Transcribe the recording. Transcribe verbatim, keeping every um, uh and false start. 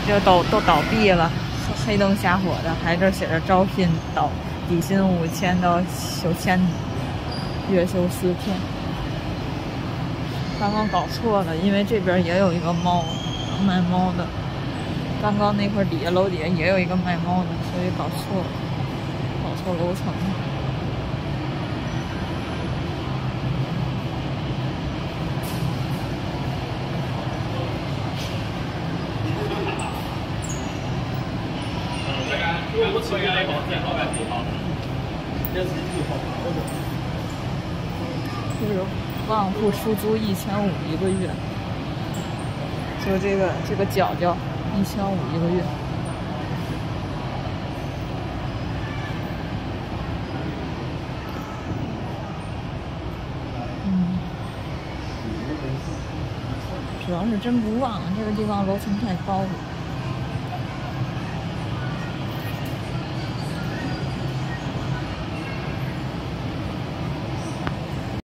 就都都倒闭了，黑灯瞎火的，还这写着招聘倒，底薪五千到九千，月休四天。刚刚搞错了，因为这边也有一个猫卖猫的，刚刚那块底下楼底下也有一个卖猫的，所以搞错了，搞错楼层了。 因为我吃原来保险老板最好，这是最好的。 就是旺铺出租一千五一个月，就这个这个角角一千五一个月。嗯，主要是真不旺，这个地方楼层太高了。